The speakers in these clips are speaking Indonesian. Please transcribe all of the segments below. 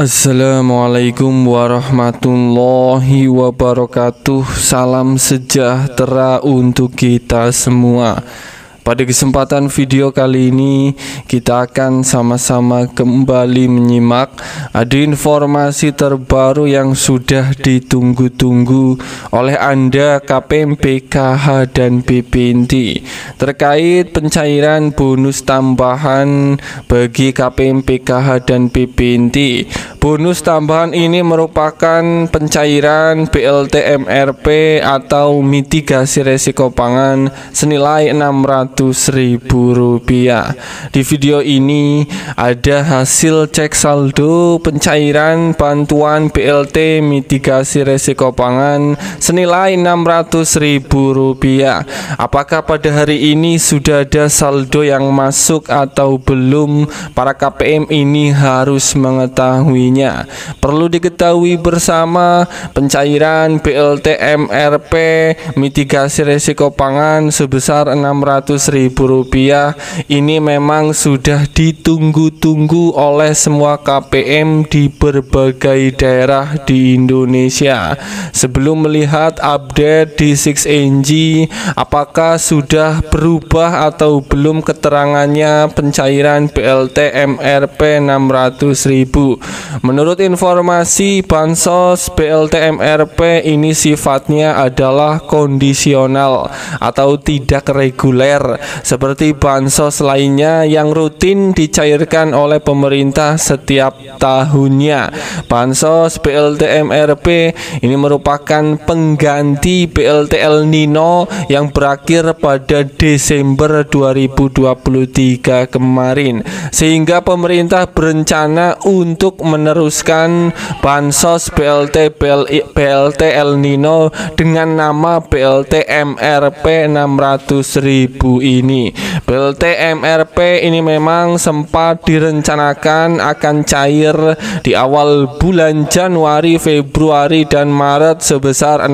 Assalamualaikum warahmatullahi wabarakatuh. Salam sejahtera untuk kita semua. Pada kesempatan video kali ini kita akan sama-sama kembali menyimak ada informasi terbaru yang sudah ditunggu-tunggu oleh Anda KPM PKH dan BPNT terkait pencairan bonus tambahan bagi KPM PKH dan BPNT. Bonus tambahan ini merupakan pencairan BLT MRP atau mitigasi resiko pangan senilai Rp600.000. Di video ini ada hasil cek saldo pencairan bantuan BLT mitigasi resiko pangan senilai Rp600.000. Apakah pada hari ini sudah ada saldo yang masuk atau belum? Para KPM ini harus mengetahuinya. Perlu diketahui bersama, pencairan BLT MRP mitigasi resiko pangan sebesar Rp600.000 ini memang sudah ditunggu-tunggu oleh semua KPM di berbagai daerah di Indonesia. Sebelum melihat update di 6NG, apakah sudah berubah atau belum keterangannya pencairan BLT MRP Rp600.000? Menurut informasi bansos BLT MRP ini sifatnya adalah kondisional atau tidak reguler seperti bansos lainnya yang rutin dicairkan oleh pemerintah setiap tahunnya. Bansos BLT MRP ini merupakan pengganti BLT El Nino yang berakhir pada Desember 2023 kemarin, sehingga pemerintah berencana untuk meneruskan bansos BLT El Nino dengan nama BLT MRP Rp600.000 ini. BLT MRP ini memang sempat direncanakan akan cair di awal bulan Januari, Februari, dan Maret sebesar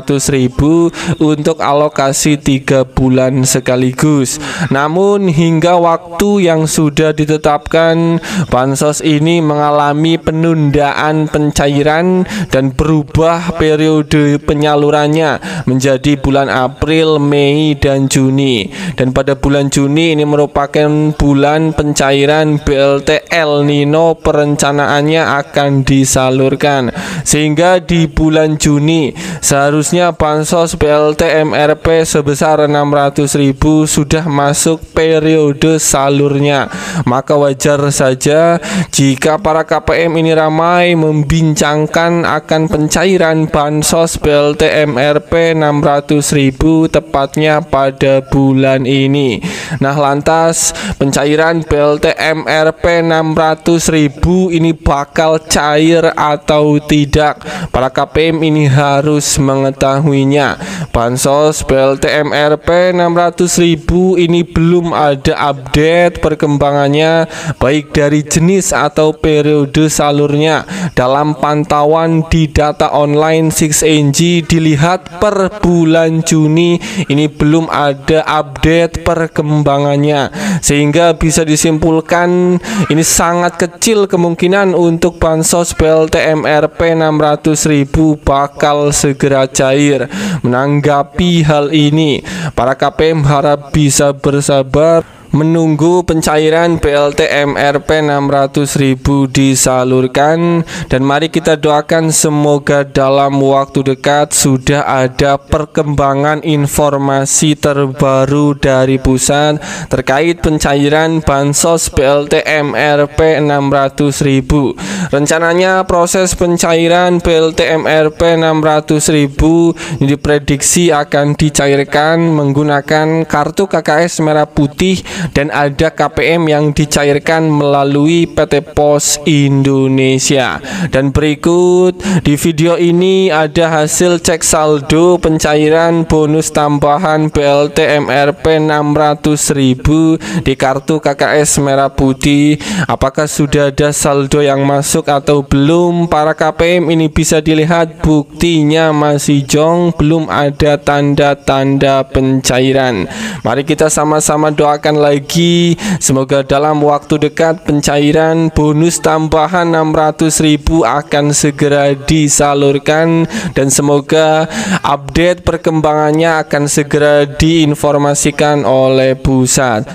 Rp600.000 untuk alokasi 3 bulan sekaligus. Namun hingga waktu yang sudah ditetapkan, bansos ini mengalami penundaan pencairan dan berubah periode penyalurannya menjadi bulan April, Mei, dan Juni. Dan pada bulan Juni ini merupakan bulan pencairan BLT El Nino perencanaannya akan disalurkan, sehingga di bulan Juni seharusnya bansos BLT MRP sebesar Rp600.000 sudah masuk periode salurnya. Maka wajar saja jika para KPM ini ramai membincangkan akan pencairan bansos BLT MRP Rp600.000 tepatnya pada bulan ini. Nah, lantas pencairan BLT MRP Rp600.000 ini bakal cair atau tidak? Para KPM ini harus mengetahuinya. Bansos BLT MRP Rp600.000 ini belum ada update perkembangannya baik dari jenis atau periode salurnya. Dalam pantauan di data online 6NG dilihat per bulan Juni ini belum ada update perkembangannya, sehingga bisa disimpulkan ini sangat kecil kemungkinan untuk bansos BLT MRP Rp600.000 bakal segera cair. Menanggapi hal ini, para KPM harap bisa bersabar menunggu pencairan BLT MRP Rp600.000 disalurkan, dan mari kita doakan semoga dalam waktu dekat sudah ada perkembangan informasi terbaru dari pusat terkait pencairan bansos BLT MRP Rp600.000. Rencananya proses pencairan BLT MRP Rp600.000 diprediksi akan dicairkan menggunakan kartu KKS Merah Putih, dan ada KPM yang dicairkan melalui PT Pos Indonesia. Dan berikut di video ini ada hasil cek saldo pencairan bonus tambahan BLT MRP Rp600.000 di kartu KKS Merah Putih. Apakah sudah ada saldo yang masuk atau belum? Para KPM ini bisa dilihat buktinya masih jong, belum ada tanda-tanda pencairan. Mari kita sama-sama doakan lagi. Semoga dalam waktu dekat pencairan bonus tambahan 600.000 akan segera disalurkan, dan semoga update perkembangannya akan segera diinformasikan oleh pusat.